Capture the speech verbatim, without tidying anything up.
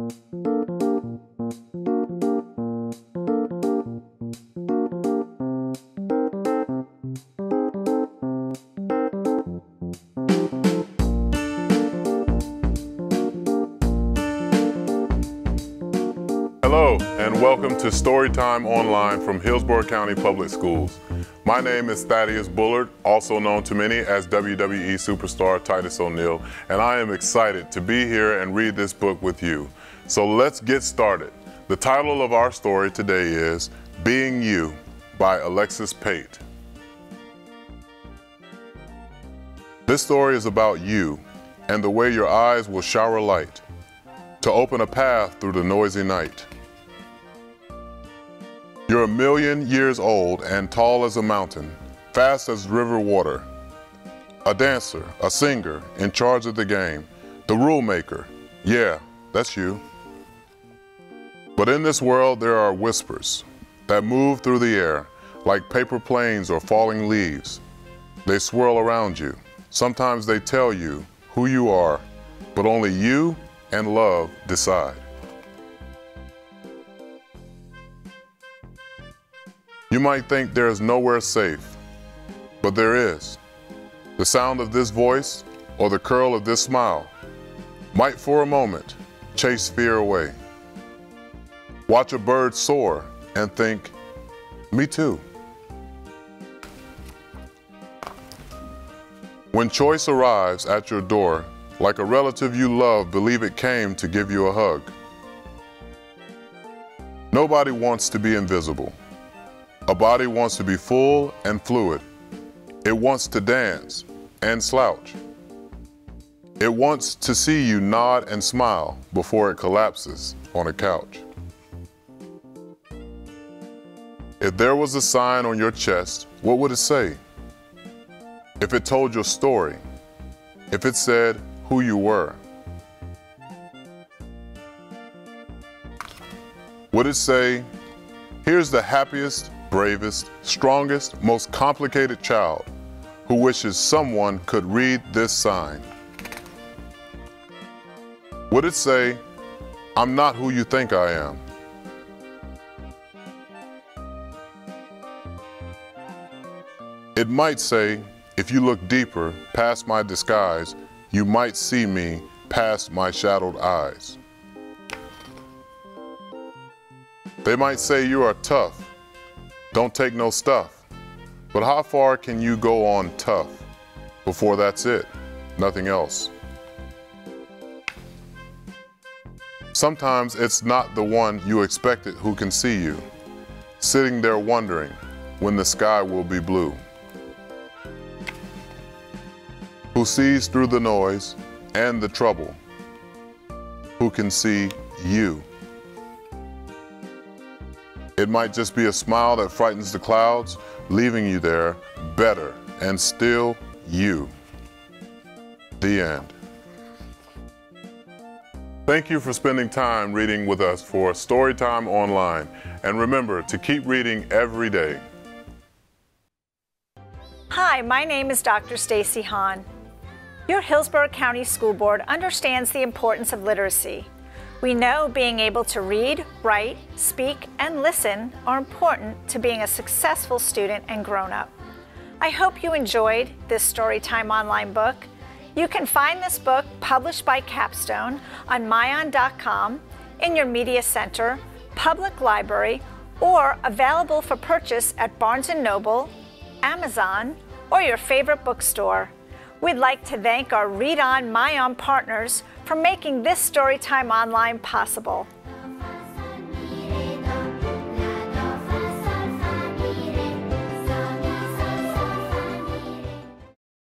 Hello, and welcome to Storytime Online from Hillsborough County Public Schools. My name is Thaddeus Bullard, also known to many as W W E superstar Titus O'Neil, and I am excited to be here and read this book with you. So let's get started. The title of our story today is Being You by Alexis Pate. This story is about you and the way your eyes will shower light to open a path through the noisy night. You're a million years old and tall as a mountain, fast as river water. A dancer, a singer, in charge of the game, the rule maker. Yeah, that's you. But in this world there are whispers that move through the air like paper planes or falling leaves. They swirl around you. Sometimes they tell you who you are, but only you and love decide. You might think there is nowhere safe, but there is. The sound of this voice or the curl of this smile might for a moment chase fear away. Watch a bird soar and think, me too. When choice arrives at your door, like a relative you love, believe it came to give you a hug. Nobody wants to be invisible. A body wants to be full and fluid. It wants to dance and slouch. It wants to see you nod and smile before it collapses on a couch. If there was a sign on your chest, what would it say? If it told your story, if it said who you were, would it say, here's the happiest, bravest, strongest, most complicated child who wishes someone could read this sign? Would it say, I'm not who you think I am? It might say, if you look deeper past my disguise, you might see me past my shadowed eyes. They might say you are tough, don't take no stuff. But how far can you go on tough before that's it, nothing else? Sometimes it's not the one you expected who can see you, sitting there wondering when the sky will be blue. Who sees through the noise and the trouble, who can see you. It might just be a smile that frightens the clouds, leaving you there better and still you. The end. Thank you for spending time reading with us for Storytime Online. And remember to keep reading every day. Hi, my name is Doctor Stacy Hahn. Your Hillsborough County School Board understands the importance of literacy. We know being able to read, write, speak, and listen are important to being a successful student and grown-up. I hope you enjoyed this Storytime Online book. You can find this book published by Capstone on Myon dot com, in your media center, public library, or available for purchase at Barnes and Noble, Amazon, or your favorite bookstore. We'd like to thank our Read On Myon partners for making this Storytime Online possible.